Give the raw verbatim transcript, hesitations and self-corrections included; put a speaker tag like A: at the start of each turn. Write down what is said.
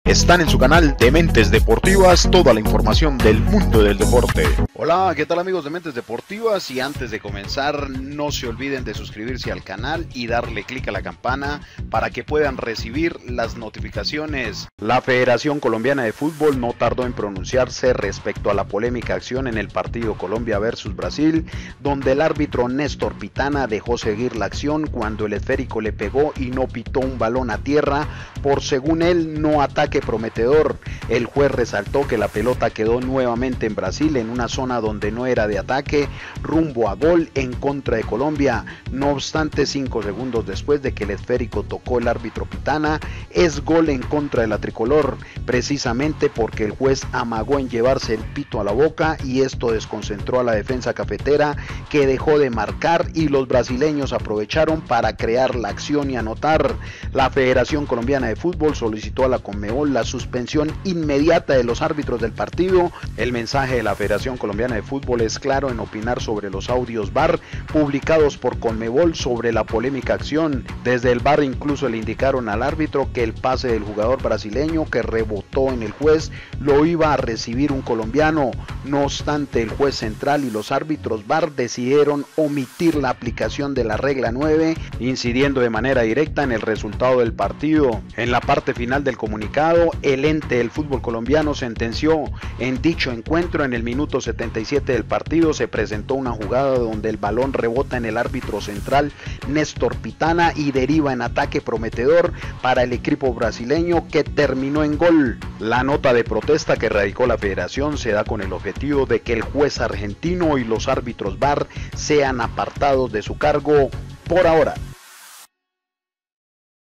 A: Están en su canal Dementes Deportivas, toda la información del mundo del deporte. Hola, ¿qué tal amigos de Mentes Deportivas? Y antes de comenzar, no se olviden de suscribirse al canal y darle clic a la campana para que puedan recibir las notificaciones. La Federación Colombiana de Fútbol no tardó en pronunciarse respecto a la polémica acción en el partido Colombia versus Brasil, donde el árbitro Néstor Pitana dejó seguir la acción cuando el esférico le pegó y no pitó un balón a tierra por, según él, no ataque prometedor. El juez resaltó que la pelota quedó nuevamente en Brasil en una zona donde no era de ataque, rumbo a gol en contra de Colombia. No obstante, cinco segundos después de que el esférico tocó el árbitro Pitana, es gol en contra de la tricolor, precisamente porque el juez amagó en llevarse el pito a la boca y esto desconcentró a la defensa cafetera, que dejó de marcar y los brasileños aprovecharon para crear la acción y anotar. La Federación Colombiana de Fútbol solicitó a la Conmebol la suspensión inmediata de los árbitros del partido. El mensaje de la Federación Colombiana de Fútbol es claro en opinar sobre los audios V A R publicados por Conmebol sobre la polémica acción. Desde el V A R incluso le indicaron al árbitro que el pase del jugador brasileño que rebotó en el juez lo iba a recibir un colombiano. No obstante, el juez central y los árbitros V A R decidieron omitir la aplicación de la regla nueve, incidiendo de manera directa en el resultado del partido. En la parte final del comunicado, el ente del fútbol colombiano sentenció: en dicho encuentro, en el minuto setenta y siete del partido, se presentó una jugada donde el balón rebota en el árbitro central Néstor Pitana y deriva en ataque prometedor para el equipo brasileño, que terminó en gol. La nota de protesta que radicó la federación se da con el objetivo de que el juez argentino y los árbitros V A R sean apartados de su cargo por ahora.